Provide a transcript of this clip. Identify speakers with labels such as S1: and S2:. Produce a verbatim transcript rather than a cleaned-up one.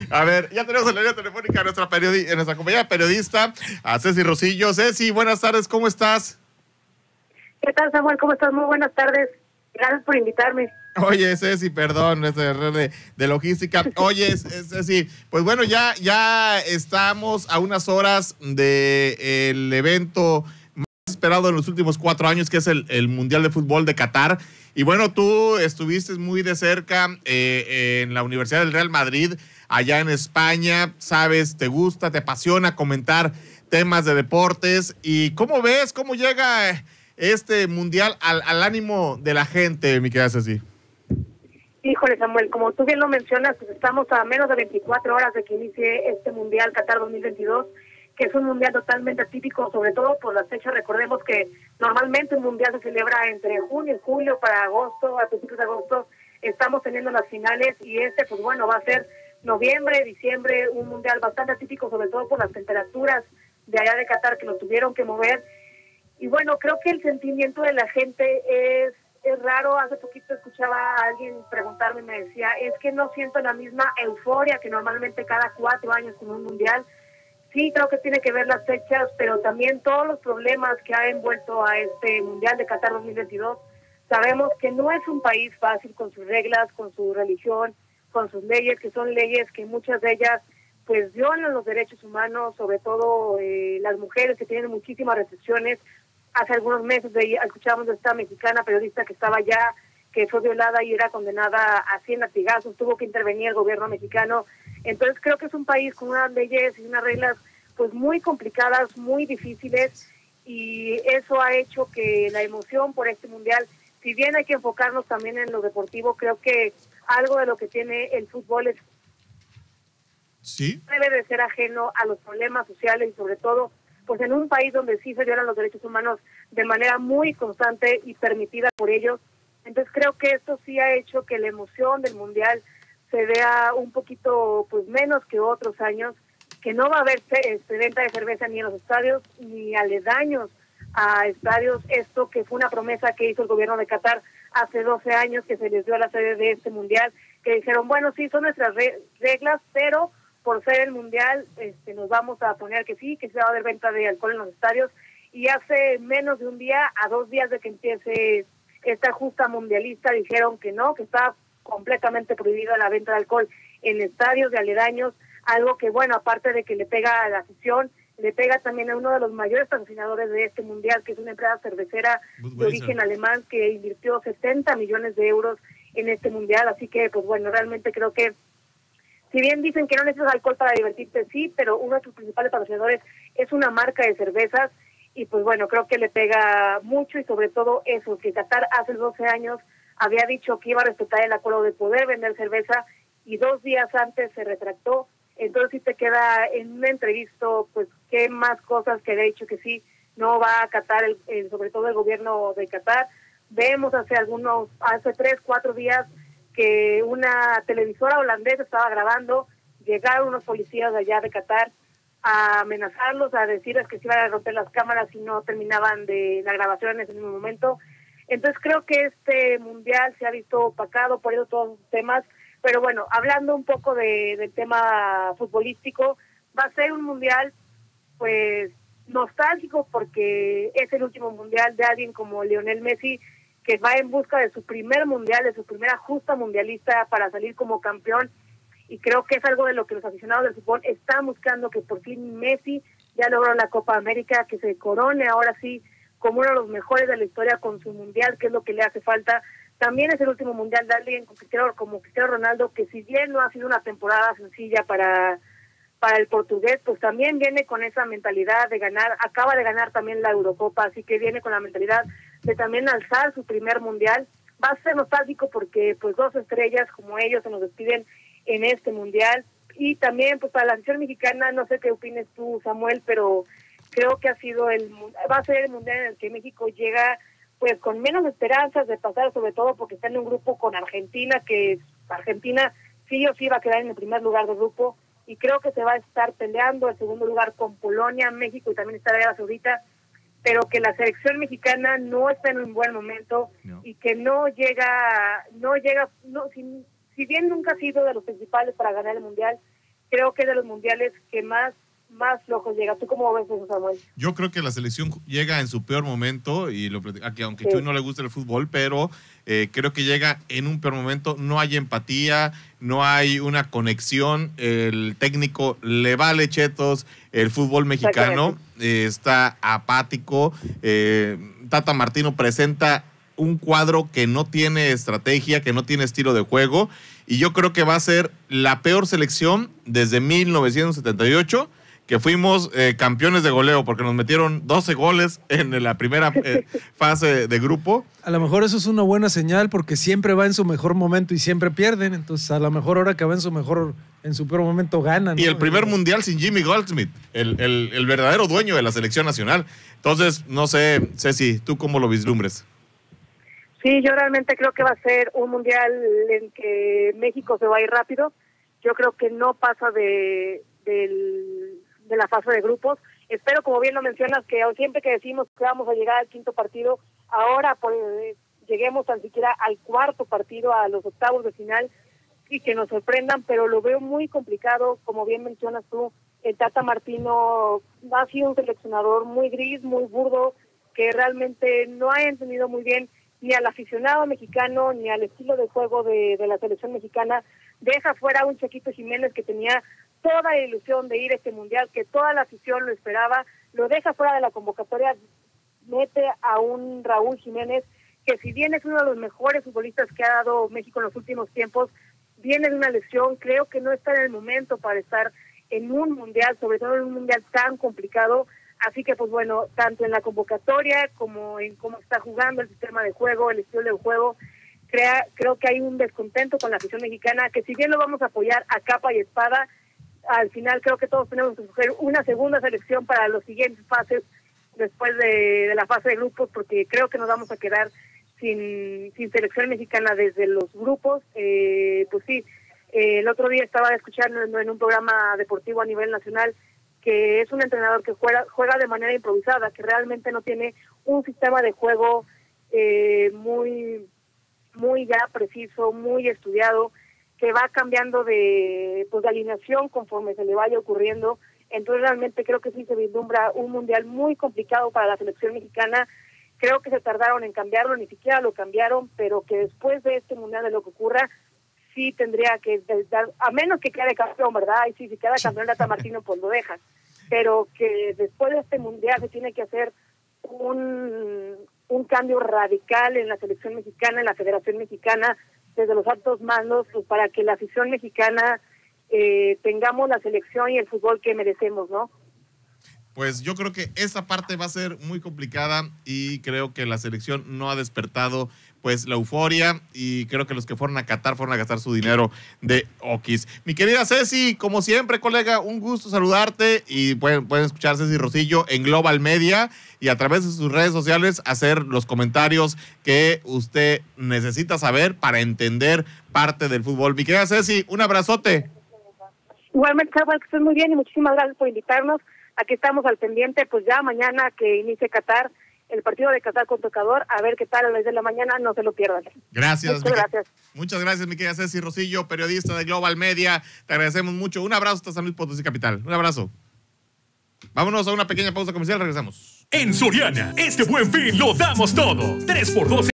S1: A ver, ya tenemos en la línea telefónica a nuestra, periodi a nuestra compañera periodista, a Ceci Rosillo. Ceci, buenas tardes, ¿cómo estás?
S2: ¿Qué tal, Samuel? ¿Cómo estás? Muy buenas tardes. Gracias por invitarme.
S1: Oye, Ceci, perdón, este error de, de logística. Oye, Ceci, pues bueno, ya, ya estamos a unas horas del evento más esperado en los últimos cuatro años, que es el, el Mundial de Fútbol de Qatar. Y bueno, tú estuviste muy de cerca eh, en la Universidad del Real Madrid, allá en España, sabes, te gusta, te apasiona comentar temas de deportes. ¿Y cómo ves, cómo llega este mundial al, al ánimo de la gente, mi querida Ceci?
S2: Híjole, Samuel, como tú bien lo mencionas, pues estamos a menos de veinticuatro horas de que inicie este Mundial Qatar dos mil veintidós, que es un mundial totalmente atípico, sobre todo por las fechas. Recordemos que normalmente un mundial se celebra entre junio y julio, para agosto, a principios de agosto estamos teniendo las finales, y este, pues bueno, va a ser noviembre, diciembre, un mundial bastante atípico, sobre todo por las temperaturas de allá de Qatar, que lo tuvieron que mover. Y bueno, creo que el sentimiento de la gente es, es raro. Hace poquito escuchaba a alguien preguntarme, me decía, es que no siento la misma euforia que normalmente cada cuatro años con un mundial. Sí, creo que tiene que ver las fechas, pero también todos los problemas que ha envuelto a este Mundial de Qatar dos mil veintidós. Sabemos que no es un país fácil, con sus reglas, con su religión, con sus leyes, que son leyes que muchas de ellas pues violan los derechos humanos, sobre todo eh, las mujeres, que tienen muchísimas restricciones. Hace algunos meses de, escuchábamos de esta mexicana periodista que estaba allá, que fue violada y era condenada a cien latigazos, tuvo que intervenir el gobierno mexicano. Entonces creo que es un país con unas leyes y unas reglas pues muy complicadas, muy difíciles, y eso ha hecho que la emoción por este mundial, si bien hay que enfocarnos también en lo deportivo, creo que algo de lo que tiene el fútbol es
S1: ¿Sí?
S2: debe de ser ajeno a los problemas sociales, y sobre todo pues en un país donde sí se violan los derechos humanos de manera muy constante y permitida por ellos. Entonces creo que esto sí ha hecho que la emoción del mundial se vea un poquito pues menos que otros años, que no va a haber este, venta de cerveza ni en los estadios ni aledaños a estadios. Esto que fue una promesa que hizo el gobierno de Qatar hace doce años, que se les dio a la sede de este mundial, que dijeron, bueno, sí, son nuestras re reglas, pero por ser el mundial este, nos vamos a poner que sí, que se va a haber venta de alcohol en los estadios. Y hace menos de un día, a dos días de que empiece esta justa mundialista, dijeron que no, que está completamente prohibida la venta de alcohol en estadios de aledaños, algo que, bueno, aparte de que le pega a la afición, le pega también a uno de los mayores patrocinadores de este mundial, que es una empresa cervecera de origen alemán, que invirtió setenta millones de euros en este mundial. Así que, pues bueno, realmente creo que, si bien dicen que no necesitas alcohol para divertirte, sí, pero uno de sus principales patrocinadores es una marca de cervezas, y pues bueno, creo que le pega mucho, y sobre todo eso, que Qatar hace doce años había dicho que iba a respetar el acuerdo de poder vender cerveza, y dos días antes se retractó. Entonces sí te queda en una entrevista, pues, qué más cosas que de hecho que sí, no va a acatar, el, el, sobre todo el gobierno de Qatar. Vemos hace algunos, hace tres, cuatro días, que una televisora holandesa estaba grabando, llegaron unos policías de allá de Qatar a amenazarlos, a decirles que se iban a romper las cámaras si no terminaban de la grabación en ese mismo momento. Entonces creo que este mundial se ha visto opacado por ellos todos los temas. Pero bueno, hablando un poco de, del tema futbolístico, va a ser un mundial pues nostálgico, porque es el último mundial de alguien como Lionel Messi, que va en busca de su primer mundial, de su primera justa mundialista para salir como campeón. Y creo que es algo de lo que los aficionados del fútbol están buscando, que por fin Messi ya logró la Copa América, que se corone ahora sí como uno de los mejores de la historia con su mundial, que es lo que le hace falta. También es el último mundial de alguien como Cristiano Ronaldo, que si bien no ha sido una temporada sencilla para, para el portugués, pues también viene con esa mentalidad de ganar, acaba de ganar también la Eurocopa, así que viene con la mentalidad de también alzar su primer mundial. Va a ser nostálgico porque pues dos estrellas como ellos se nos despiden en este mundial. Y también pues para la afición mexicana, no sé qué opines tú, Samuel, pero creo que ha sido el va a ser el mundial en el que México llega pues con menos esperanzas de pasar, sobre todo porque está en un grupo con Argentina, que Argentina sí o sí va a quedar en el primer lugar del grupo, y creo que se va a estar peleando el segundo lugar con Polonia, México y también está Arabia Saudita, pero que la selección mexicana no está en un buen momento, no. Y que no llega, no llega, no, si, si bien nunca ha sido de los principales para ganar el mundial, creo que es de los mundiales que más más lejos llega. ¿Tú cómo ves eso, Samuel?
S1: Yo creo que la selección llega en su peor momento, y lo aquí, aunque
S2: sí.
S1: Chuy no le gusta el fútbol, pero eh, creo que llega en un peor momento. No hay empatía, no hay una conexión. El técnico le vale chetos el fútbol mexicano, eh, está apático. Eh, Tata Martino presenta un cuadro que no tiene estrategia, que no tiene estilo de juego, y yo creo que va a ser la peor selección desde mil novecientos setenta y ocho, que fuimos eh, campeones de goleo, porque nos metieron doce goles en la primera eh, fase de grupo.
S3: A lo mejor eso es una buena señal, porque siempre va en su mejor momento y siempre pierden. Entonces, a lo mejor ahora que va en su mejor, en su peor momento ganan, ¿no?
S1: Y el primer
S3: y,
S1: mundial sin Jimmy Goldsmith, el, el, el verdadero dueño de la selección nacional. Entonces, no sé, Ceci, ¿tú cómo lo vislumbres?
S2: Sí, yo realmente creo que va a ser un mundial en que México se va a ir rápido. Yo creo que no pasa de, del, de la fase de grupos. Espero, como bien lo mencionas, que siempre que decimos que vamos a llegar al quinto partido, ahora pues, lleguemos tan siquiera al cuarto partido, a los octavos de final, y que nos sorprendan, pero lo veo muy complicado. Como bien mencionas tú, el Tata Martino ha sido un seleccionador muy gris, muy burdo, que realmente no ha entendido muy bien ni al aficionado mexicano, ni al estilo de juego de, de la selección mexicana. Deja fuera a un Chiquito Jiménez que tenía toda la ilusión de ir a este mundial, que toda la afición lo esperaba, lo deja fuera de la convocatoria, mete a un Raúl Jiménez, que si bien es uno de los mejores futbolistas que ha dado México en los últimos tiempos, viene de una lesión, creo que no está en el momento para estar en un mundial, sobre todo en un mundial tan complicado. Así que, pues bueno, tanto en la convocatoria como en cómo está jugando el sistema de juego, el estilo de juego, crea, creo que hay un descontento con la afición mexicana, que si bien lo vamos a apoyar a capa y espada, al final creo que todos tenemos que escoger una segunda selección para las siguientes fases, después de, de la fase de grupos, porque creo que nos vamos a quedar sin, sin selección mexicana desde los grupos. Eh, pues sí, eh, el otro día estaba escuchando en, en un programa deportivo a nivel nacional que es un entrenador que juega, juega de manera improvisada, que realmente no tiene un sistema de juego eh, muy, muy ya preciso, muy estudiado, que va cambiando de, pues, de alineación conforme se le vaya ocurriendo. Entonces realmente creo que sí se vislumbra un mundial muy complicado para la selección mexicana. Creo que se tardaron en cambiarlo, ni siquiera lo cambiaron, pero que después de este mundial, de lo que ocurra, sí tendría que dar, a menos que quede campeón, ¿verdad? Y si, si queda campeón Tata Martino, pues lo dejas. Pero que después de este mundial se tiene que hacer un, un cambio radical en la selección mexicana, en la Federación Mexicana, desde los altos mandos, pues para que la afición mexicana eh, tengamos la selección y el fútbol que merecemos, ¿no?
S1: Pues yo creo que esa parte va a ser muy complicada, y creo que la selección no ha despertado pues la euforia, y creo que los que fueron a Qatar fueron a gastar su dinero de Oquis. Mi querida Ceci, como siempre, colega, un gusto saludarte, y pueden, pueden escuchar Ceci Rosillo en Global Media y a través de sus redes sociales hacer los comentarios que usted necesita saber para entender parte del fútbol. Mi querida Ceci, un abrazote.
S2: Igualmente, Samuel, que estés muy bien y muchísimas gracias por invitarnos. Aquí estamos al pendiente, pues ya mañana que inicie Qatar, el partido de Qatar contra Ecuador, a ver qué tal a las diez de la mañana, no se lo pierdan.
S1: Gracias.
S2: Muchas gracias.
S1: Muchas gracias, mi querida Ceci Rosillo, periodista de Global Media. Te agradecemos mucho. Un abrazo hasta San Luis Potosí capital. Un abrazo. Vámonos a una pequeña pausa comercial, regresamos.
S4: En Soriana, este Buen Fin lo damos todo. tres por doce.